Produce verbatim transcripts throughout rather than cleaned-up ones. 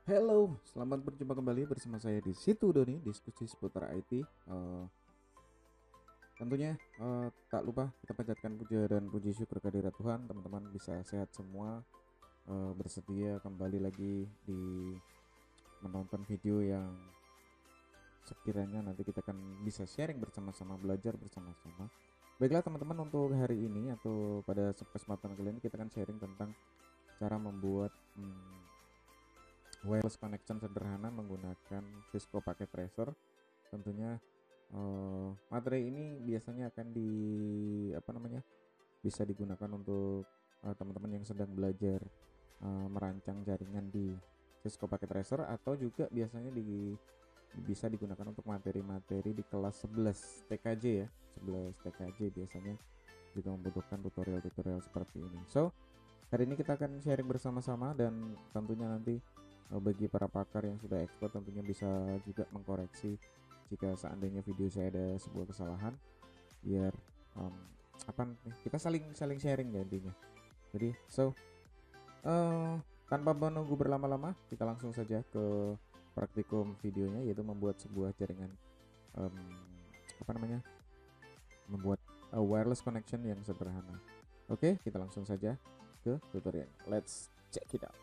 Halo, selamat berjumpa kembali bersama saya di situ Doni, diskusi seputar I T. Eh, tentunya eh, tak lupa kita panjatkan puja dan puji syukur kehadirat Tuhan, teman-teman bisa sehat semua, eh, bersedia kembali lagi di menonton video yang sekiranya nanti kita akan bisa sharing bersama-sama, belajar bersama-sama. Baiklah teman-teman, untuk hari ini atau pada kesempatan kali ini kita akan sharing tentang cara membuat hmm, wireless connection sederhana menggunakan Cisco Packet Tracer. Tentunya eh, materi ini biasanya akan di apa namanya bisa digunakan untuk eh, teman-teman yang sedang belajar eh, merancang jaringan di Cisco Packet Tracer, atau juga biasanya di bisa digunakan untuk materi-materi di kelas sebelas T K J ya. sebelas T K J biasanya juga membutuhkan tutorial-tutorial seperti ini. So, hari ini kita akan sharing bersama-sama, dan tentunya nanti eh, bagi para pakar yang sudah expert tentunya bisa juga mengkoreksi jika seandainya video saya ada sebuah kesalahan, biar um, apa nih, kita saling saling sharing ya intinya. Jadi so uh, tanpa menunggu berlama-lama, kita langsung saja ke praktikum videonya, yaitu membuat sebuah jaringan um, apa namanya membuat a wireless connection yang sederhana. Oke, kita langsung saja ke tutorial. Let's check it out.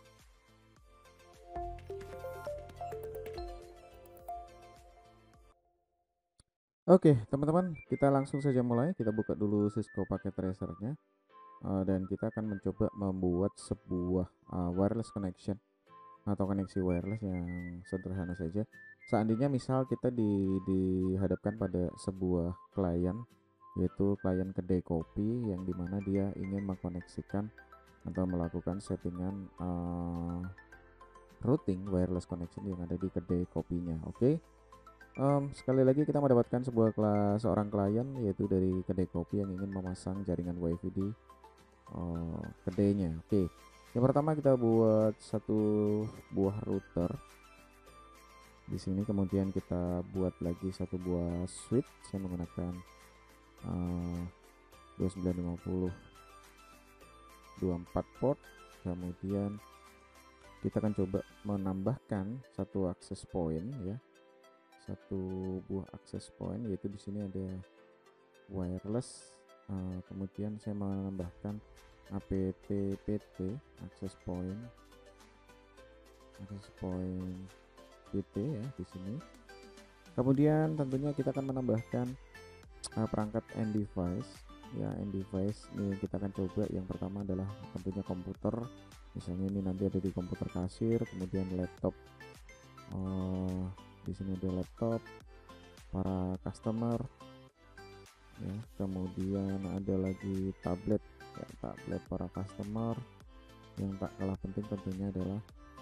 Oke, teman-teman, kita langsung saja mulai. Kita buka dulu Cisco Packet Tracer-nya, uh, dan kita akan mencoba membuat sebuah uh, wireless connection atau koneksi wireless yang sederhana saja. Seandainya misal kita di, dihadapkan pada sebuah klien, yaitu klien kedai kopi, yang dimana dia ingin mengkoneksikan atau melakukan settingan uh, routing wireless connection yang ada di kedai kopinya. Oke. Okay? Um, sekali lagi kita mendapatkan sebuah kelas seorang klien, yaitu dari kedai kopi yang ingin memasang jaringan WiFi di uh, kedainya. Oke, yang pertama kita buat satu buah router di sini, kemudian kita buat lagi satu buah switch yang menggunakan uh, dua sembilan lima nol dua empat port. Kemudian kita akan coba menambahkan satu access point ya, satu buah access point, yaitu di sini ada wireless. Uh, kemudian saya menambahkan apt-pt access point access point pt ya di sini. Kemudian tentunya kita akan menambahkan uh, perangkat end device ya. End device ini kita akan coba, yang pertama adalah tentunya komputer, misalnya ini nanti ada di komputer kasir. Kemudian laptop, uh, di sini ada laptop para customer ya. Kemudian ada lagi tablet ya, tablet para customer. Yang tak kalah penting tentunya adalah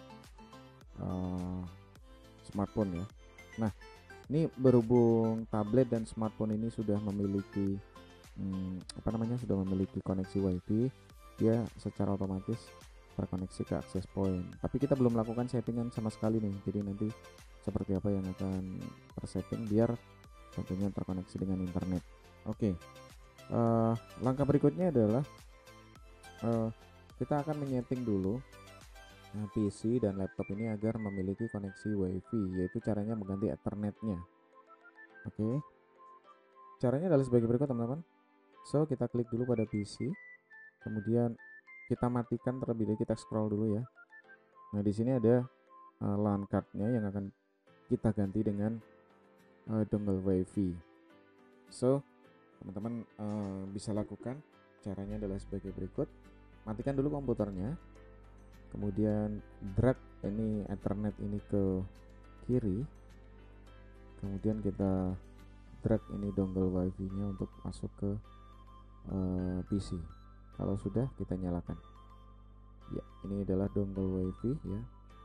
uh, smartphone ya. Nah, ini berhubung tablet dan smartphone ini sudah memiliki hmm, apa namanya sudah memiliki koneksi WiFi, dia secara otomatis terkoneksi ke access point. Tapi kita belum melakukan settingan sama sekali nih, jadi nanti seperti apa yang akan tersetting biar tentunya terkoneksi dengan internet. Oke, okay. uh, langkah berikutnya adalah uh, kita akan menyeting dulu uh, P C dan laptop ini agar memiliki koneksi WiFi, yaitu caranya mengganti Ethernetnya. Oke, okay. Caranya adalah sebagai berikut teman-teman. So, kita klik dulu pada P C, kemudian kita matikan terlebih dahulu, kita scroll dulu ya. Nah, di sini ada uh, LAN cardnya yang akan kita ganti dengan uh, dongle WiFi. So, teman-teman uh, bisa lakukan caranya adalah sebagai berikut. Matikan dulu komputernya, kemudian drag ini Ethernet ini ke kiri, kemudian kita drag ini dongle WiFi nya untuk masuk ke uh, P C. Kalau sudah, kita nyalakan ya. Ini adalah dongle WiFi ya,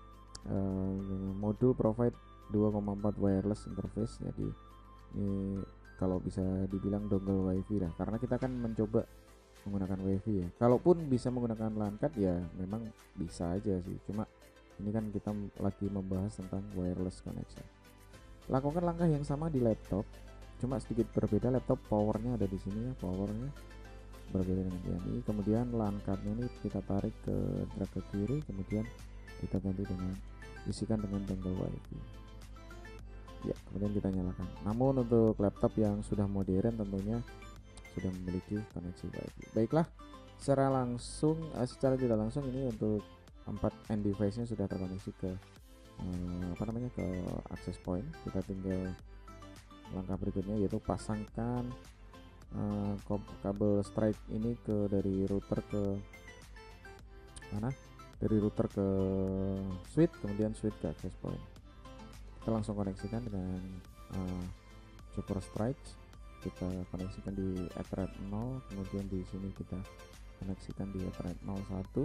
uh, modul provide dua koma empat wireless interface. Jadi ini kalau bisa dibilang dongle WiFi lah, karena kita akan mencoba menggunakan WiFi ya. Kalaupun bisa menggunakan LAN card ya memang bisa aja sih, cuma ini kan kita lagi membahas tentang wireless connection. Lakukan langkah yang sama di laptop, cuma sedikit berbeda. Laptop powernya ada di sini ya, powernya berbeda dengan ini. Kemudian LAN cardnya ini kita tarik ke drag ke kiri, kemudian kita ganti dengan isikan dengan dongle WiFi. Ya, kemudian kita nyalakan. Namun untuk laptop yang sudah modern tentunya sudah memiliki koneksi WiFi. Baiklah, secara langsung uh, secara tidak langsung ini untuk empat end device-nya sudah terkoneksi ke uh, apa namanya ke access point. Kita tinggal langkah berikutnya yaitu pasangkan uh, kabel strike ini ke dari router ke mana? Dari router ke switch, kemudian switch ke access point. Kita langsung koneksikan dengan uh, Super Strike. Kita koneksikan di Ethernet nol, kemudian di sini kita koneksikan di Ethernet nol satu.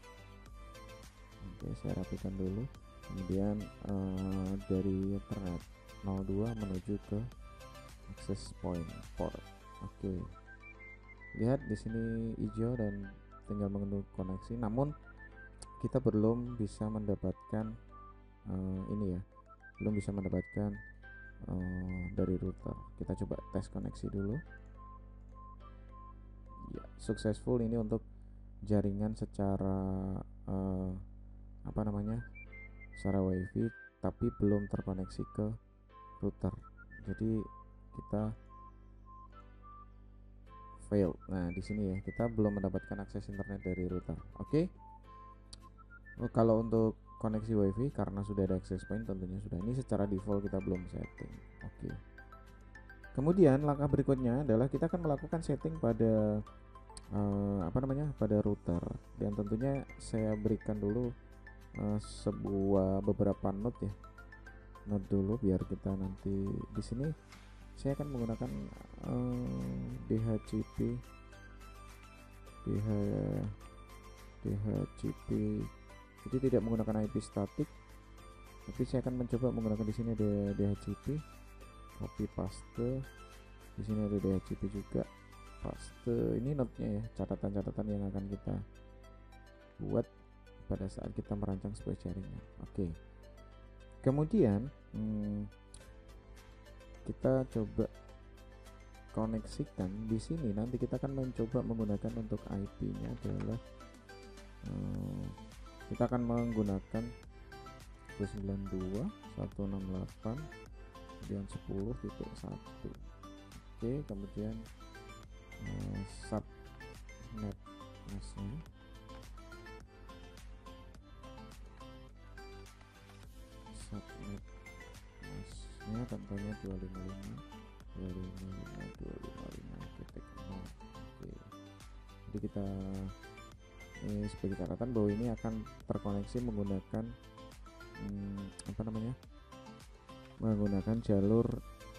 Oke, saya rapikan dulu. Kemudian uh, dari Ethernet nol dua menuju ke access point port. Oke, lihat di sini hijau dan tinggal menunggu koneksi. Namun kita belum bisa mendapatkan uh, ini ya. belum bisa mendapatkan uh, dari router. Kita coba tes koneksi dulu. Ya, successful ini untuk jaringan secara uh, apa namanya? secara WiFi, tapi belum terkoneksi ke router. Jadi kita fail. Nah, di sini ya, kita belum mendapatkan akses internet dari router. Oke. Okay? Oh, kalau untuk koneksi WiFi karena sudah ada access point tentunya sudah, ini secara default kita belum setting. Oke. Kemudian langkah berikutnya adalah kita akan melakukan setting pada uh, apa namanya pada router, dan tentunya saya berikan dulu uh, sebuah beberapa node ya, node dulu biar kita nanti di sini saya akan menggunakan uh, D H C P DH DHCP. Jadi tidak menggunakan I P statik, tapi saya akan mencoba menggunakan di sini ada D H C P, copy paste, di sini ada D H C P juga, paste. Ini notenya ya, catatan-catatan yang akan kita buat pada saat kita merancang sebuah jaringan. Oke, kemudian hmm, kita coba koneksikan di sini. Nanti kita akan mencoba menggunakan untuk I P-nya adalah hmm, kita akan menggunakan seratus sembilan puluh dua titik seratus enam puluh delapan kemudian sepuluh titik satu. Oke, kemudian uh, subnet masnya subnet masnya tentunya dua lima lima dua lima lima dua lima lima titik nol. Oke, jadi kita ini sebagai catatan bahwa ini akan terkoneksi menggunakan hmm, apa namanya menggunakan jalur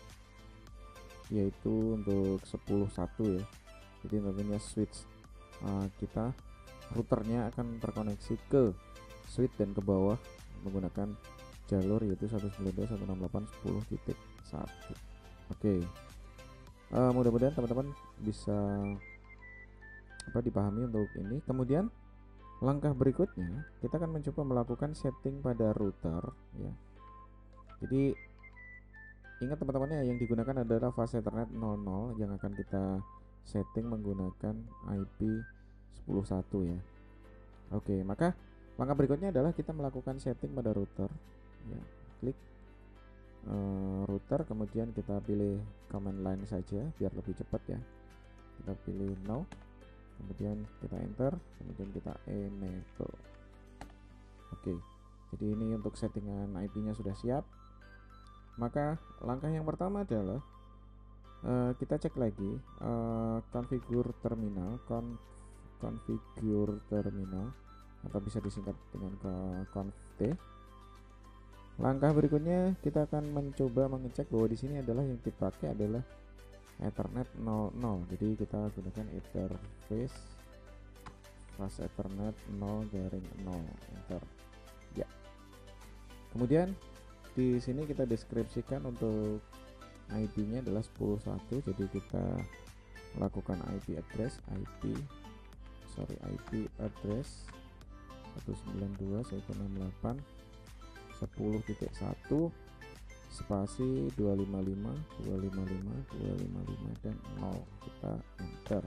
yaitu untuk sepuluh satu ya. Jadi tentunya switch uh, kita routernya akan terkoneksi ke switch dan ke bawah menggunakan jalur yaitu seratus sembilan puluh dua titik seratus enam puluh delapan titik sepuluh titik satu. Oke, uh, mudah-mudahan teman-teman bisa apa dipahami untuk ini. Kemudian langkah berikutnya kita akan mencoba melakukan setting pada router ya. Jadi ingat teman-teman ya, yang digunakan adalah fast Ethernet nol nol yang akan kita setting menggunakan I P sepuluh satu ya. Oke, maka langkah berikutnya adalah kita melakukan setting pada router ya. Klik uh, router, kemudian kita pilih command line saja biar lebih cepat ya. Kita pilih no, kemudian kita enter, kemudian kita enable. Oke, jadi ini untuk settingan I P-nya sudah siap. Maka langkah yang pertama adalah uh, kita cek lagi uh, configure terminal, conf, configure terminal atau bisa disingkat dengan conf t. Langkah berikutnya kita akan mencoba mengecek bahwa di sini adalah yang dipakai adalah Ethernet nol nol. Jadi kita gunakan interface fast Ethernet nol garing nol, enter. Ya. Kemudian di sini kita deskripsikan untuk I P-nya adalah sepuluh satu. Jadi kita lakukan I P address, I P sorry I P address seratus sembilan puluh dua titik seratus enam puluh delapan titik sepuluh titik satu spasi dua lima lima dua lima lima dua lima lima dan nol. Kita enter.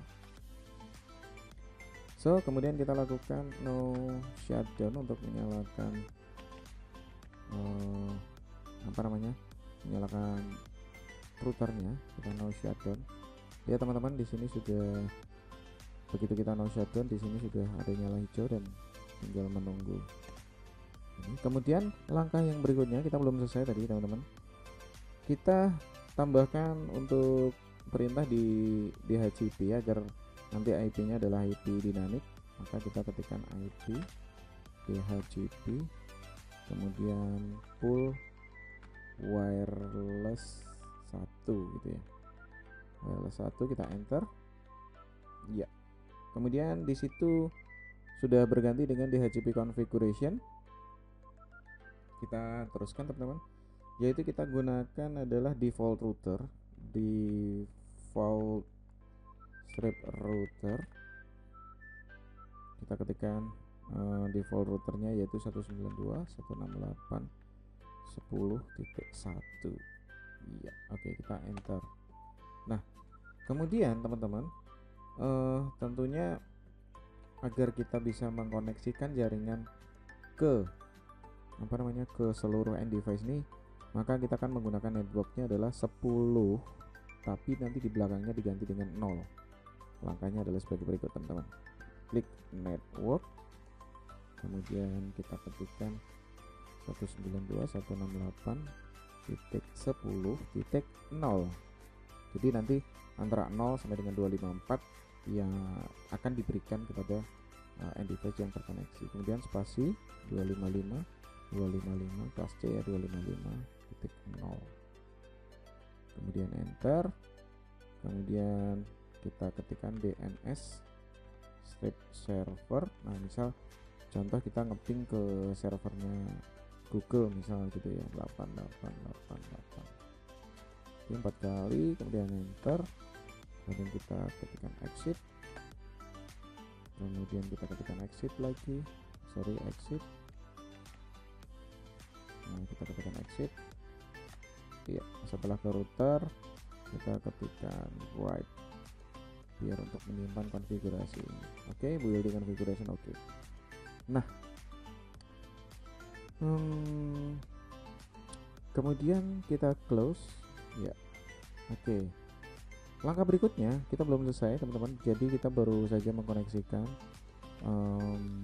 So kemudian kita lakukan no shutdown untuk menyalakan apa namanya menyalakan routernya, kita no shutdown. Ya teman-teman, di sini sudah, begitu kita no shutdown, di sini sudah ada nyala hijau dan tinggal menunggu. Ini. Kemudian langkah yang berikutnya, kita belum selesai tadi teman-teman, kita tambahkan untuk perintah di D H C P agar nanti I P-nya adalah I P dinamik. Maka kita ketikkan I P D H C P, kemudian pool wireless satu gitu ya, wireless satu, kita enter ya. Kemudian di situ sudah berganti dengan D H C P configuration. Kita teruskan teman-teman, yaitu kita gunakan adalah default router, default strip router. Kita ketikkan uh, default routernya yaitu seratus sembilan puluh dua dot seratus enam puluh delapan dot sepuluh titik satu. Iya, oke, kita enter. Nah, kemudian teman-teman, uh, tentunya agar kita bisa mengkoneksikan jaringan ke apa namanya ke seluruh end device ini, maka kita akan menggunakan networknya adalah sepuluh, tapi nanti di belakangnya diganti dengan nol. Langkahnya adalah sebagai berikut teman-teman. Klik network, kemudian kita ketikkan seratus sembilan puluh dua dot seratus enam puluh delapan titik sepuluh titik nol. Jadi nanti antara nol sampai dengan dua ratus lima puluh empat yang akan diberikan kepada uh, end device yang terkoneksi. Kemudian spasi dua ratus lima puluh lima dua ratus lima puluh lima kelas C ya, dua ratus lima puluh lima titik nol. Kemudian enter. Kemudian kita ketikkan D N S strip server. Nah, misal contoh kita ngeping ke servernya Google misal gitu ya, delapan delapan delapan delapan. Oke, empat kali, kemudian enter. Kemudian kita ketikkan exit. Kemudian kita ketikkan exit lagi. Sorry, exit. Nah, kita ketikkan exit. Iya, setelah ke router kita ketikkan write biar untuk menyimpan konfigurasi ini. Oke, building configuration oke. Nah, hmm, kemudian kita close ya. Oke, langkah berikutnya kita belum selesai teman-teman, jadi kita baru saja mengkoneksikan um,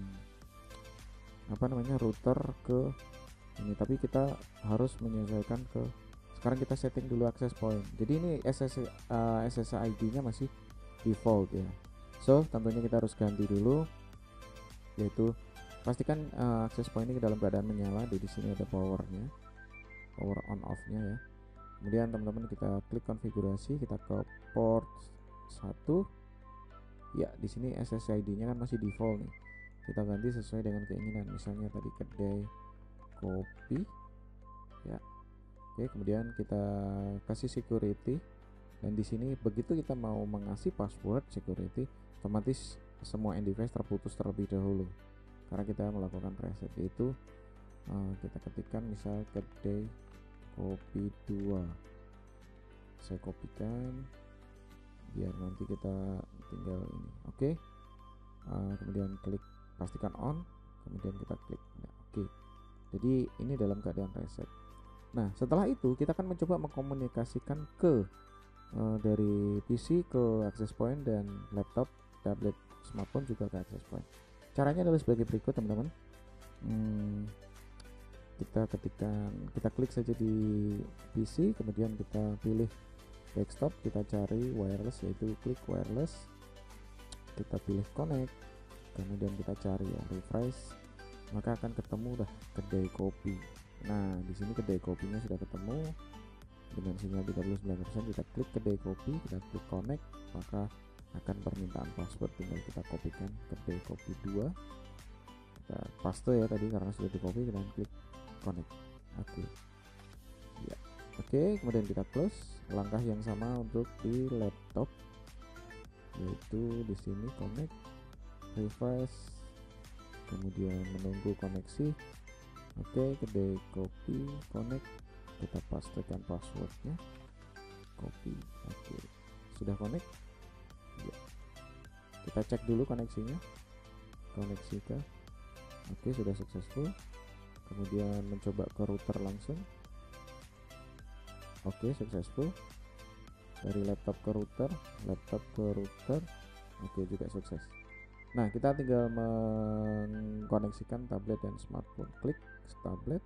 apa namanya router ke ini, tapi kita harus menyesuaikan ke, sekarang kita setting dulu access point. Jadi ini S S, uh, S S I D nya masih default ya, so tentunya kita harus ganti dulu, yaitu pastikan uh, access point ini dalam keadaan menyala. Di sini ada powernya, power on off nya ya. Kemudian teman-teman kita klik konfigurasi, kita ke port satu ya. Di sini S S I D nya kan masih default nih, kita ganti sesuai dengan keinginan, misalnya tadi kedai kopi ya. Oke, kemudian kita kasih security, dan di sini begitu kita mau mengasih password security, otomatis semua end device terputus terlebih dahulu karena kita melakukan preset, yaitu uh, kita ketikkan misal kedai kopi dua. Saya kopikan biar nanti kita tinggal ini. Oke, uh, kemudian klik pastikan on, kemudian kita klik nah, oke. Jadi ini dalam keadaan reset. Nah, setelah itu kita akan mencoba mengkomunikasikan ke uh, dari P C ke access point, dan laptop, tablet, smartphone juga ke access point. Caranya adalah sebagai berikut teman-teman. Hmm, kita ketikkan, kita klik saja di P C, kemudian kita pilih desktop, kita cari wireless, yaitu klik wireless, kita pilih connect, kemudian kita cari ya refresh, maka akan ketemu dah kedai kopi. Nah, di sini kedai kopinya sudah ketemu dengan sinyal tiga puluh sembilan persen. Kita klik kedai kopi, kita klik connect, maka akan permintaan password, tinggal kita kopikan kedai kopi dua, kita paste ya tadi karena sudah di copy, dan klik connect. Oke ya, oke, kemudian kita close. Langkah yang sama untuk di laptop, yaitu di sini connect, refresh, kemudian menunggu koneksi. Oke, kedai kopi connect, kita pastikan passwordnya, copy. Oke, sudah connect ya. Kita cek dulu koneksinya, koneksi ke oke, sudah successful. Kemudian mencoba ke router langsung, Oke, successful. Dari laptop ke router, laptop ke router. Oke, juga sukses. Nah, kita tinggal mengkoneksikan tablet dan smartphone. Klik tablet.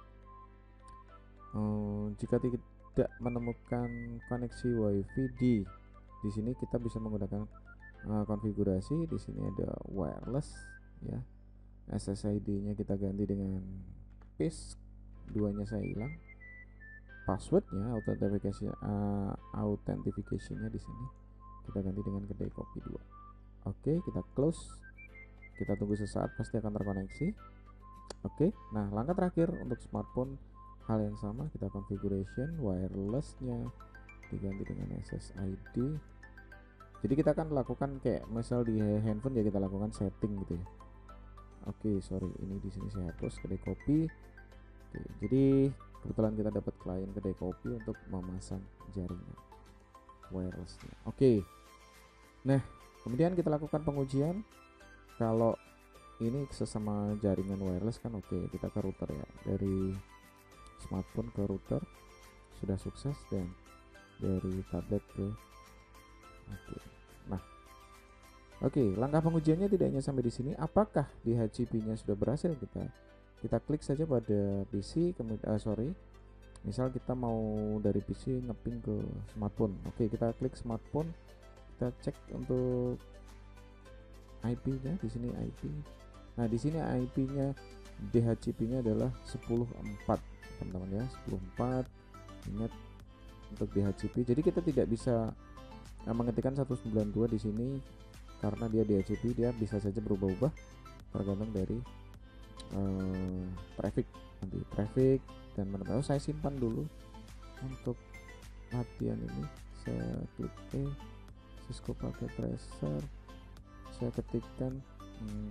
Hmm, jika tidak menemukan koneksi WiFi di di sini, kita bisa menggunakan uh, konfigurasi. Di sini ada wireless ya. S S I D-nya kita ganti dengan paste, duanya saya hilang. Passwordnya, authentication uh, authentification-nya di sini kita ganti dengan kedai kopi dua. Oke, kita close. Kita tunggu sesaat, pasti akan terkoneksi. Oke, nah langkah terakhir untuk smartphone hal yang sama, kita configuration, wirelessnya diganti dengan S S I D. Jadi kita akan lakukan kayak misal di handphone ya, kita lakukan setting gitu ya. Oke, sorry, ini di sini saya hapus kedai kopi. Oke, jadi kebetulan kita dapat klien kedai kopi untuk memasang jaringan wirelessnya. Oke, nah kemudian kita lakukan pengujian. Kalau ini sesama jaringan wireless kan oke, kita ke router ya, dari smartphone ke router sudah sukses, dan dari tablet ke oke. Nah, oke, langkah pengujiannya tidak hanya sampai di sini. Apakah di H C P-nya sudah berhasil? Kita kita klik saja pada P C, kemudian uh, sorry, misal kita mau dari P C ngeping ke smartphone. Oke, kita klik smartphone, kita cek untuk I P-nya. Di sini I P. Nah, di sini I P-nya D H C P-nya adalah sepuluh empat, teman-teman ya, sepuluh empat. Ingat untuk D H C P. Jadi kita tidak bisa uh, mengetikkan seratus sembilan puluh dua di sini karena dia D H C P, dia bisa saja berubah-ubah tergantung dari uh, traffic, nanti traffic dan menemukan. Oh, saya simpan dulu untuk latihan ini. Saya klik E, Cisco Packet Tracer, saya ketikkan hmm,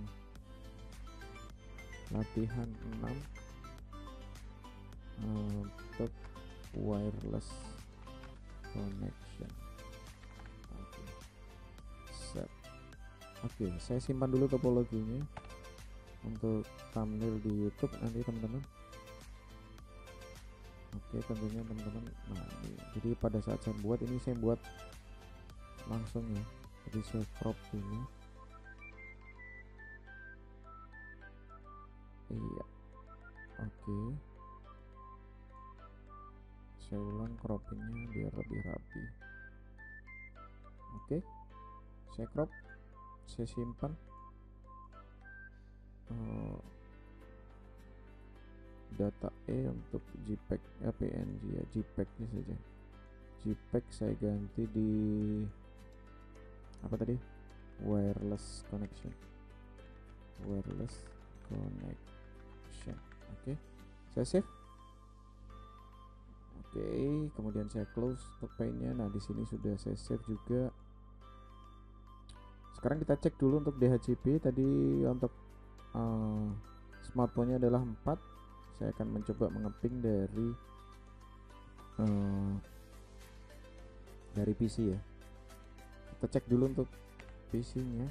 latihan enam uh, untuk wireless connection. Oke, set. Oke, saya simpan dulu topologinya untuk thumbnail di YouTube nanti teman-teman. Oke, tentunya teman-teman. Nah, ini. Jadi pada saat saya buat ini, saya buat langsung ya. Jadi saya crop dulu. Iya. Oke. Saya ulang croppingnya biar lebih rapi. Oke. Saya crop. Saya simpan. Uh, data E untuk JPEG, eh, P N G ya, JPEG-nya saja. JPEG saya ganti di apa tadi? Wireless connection. Wireless connection. Oke. Saya save. Oke, kemudian saya close untuk file-nya. Nah, di sini sudah saya save juga. Sekarang kita cek dulu untuk D H C P. Tadi untuk uh, smartphone-nya adalah empat. Saya akan mencoba mengeping dari uh, dari P C ya. Kita cek dulu untuk P C-nya.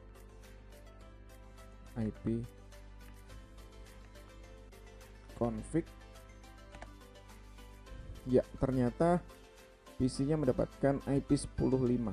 I P config. Ya, ternyata P C-nya mendapatkan I P sepuluh lima.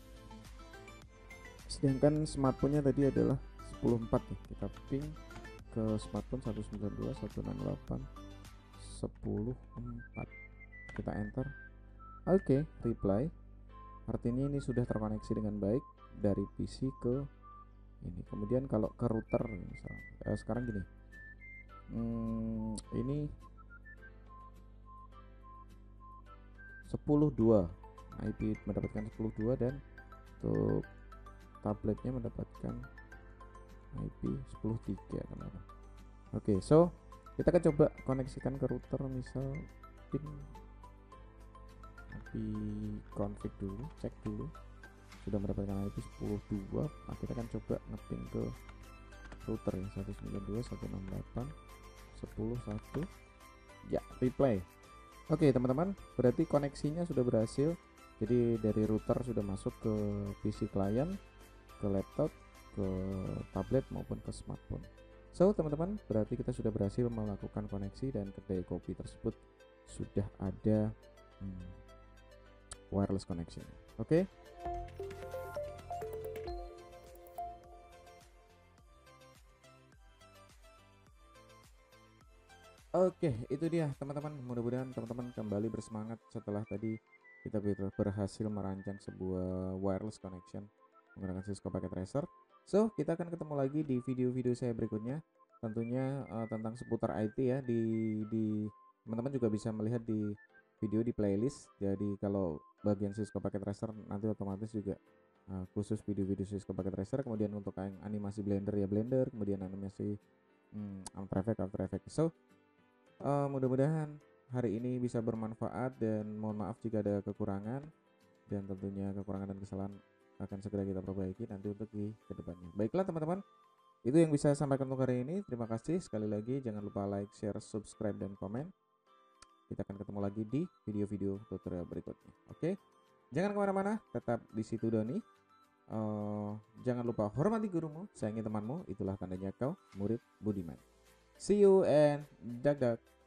Sedangkan smartphone-nya tadi adalah sepuluh empat ya. Kita ping ke smartphone seratus sembilan puluh dua titik seratus enam puluh delapan titik sepuluh empat. Kita enter. Oke, okay, reply. Artinya ini sudah terkoneksi dengan baik dari P C ke ini. Kemudian kalau ke router misalnya, eh, sekarang gini. Hmm, ini sepuluh dua, I P mendapatkan sepuluh dua, dan untuk tabletnya mendapatkan I P sepuluh tiga teman-teman. Oke, okay, so kita akan coba koneksikan ke router, misal pin I P config dulu, cek dulu sudah mendapatkan I P sepuluh dua. Nah, kita akan coba ngeping ke router ya, seratus sembilan puluh dua titik seratus enam puluh delapan titik sepuluh titik satu. Ya, replay. Oke, okay, teman-teman, berarti koneksinya sudah berhasil. Jadi dari router sudah masuk ke P C klien, ke laptop, ke tablet maupun ke smartphone. So, teman-teman, berarti kita sudah berhasil melakukan koneksi dan kedai kopi tersebut sudah ada hmm, wireless connection. Oke. Okay? Oke, itu dia teman-teman. Mudah-mudahan teman-teman kembali bersemangat setelah tadi kita berhasil merancang sebuah wireless connection menggunakan Cisco Packet Tracer. So, kita akan ketemu lagi di video-video saya berikutnya. Tentunya uh, tentang seputar I T ya. Di di teman-teman juga bisa melihat di video di playlist. Jadi kalau bagian Cisco Packet Tracer nanti otomatis juga uh, khusus video-video Cisco Packet Tracer. Kemudian untuk yang animasi Blender ya Blender, kemudian animasi hmm, After Effects After Effects. So, Uh, mudah-mudahan hari ini bisa bermanfaat dan mohon maaf jika ada kekurangan, dan tentunya kekurangan dan kesalahan akan segera kita perbaiki nanti untuk di kedepannya. Baiklah teman-teman, itu yang bisa saya sampaikan untuk hari ini. Terima kasih sekali lagi, jangan lupa like, share, subscribe, dan komen. Kita akan ketemu lagi di video-video tutorial berikutnya. Oke, jangan kemana-mana, tetap di situ Doni. Uh, jangan lupa hormati gurumu, sayangi temanmu, itulah tandanya kau murid budiman. See you and dag dag.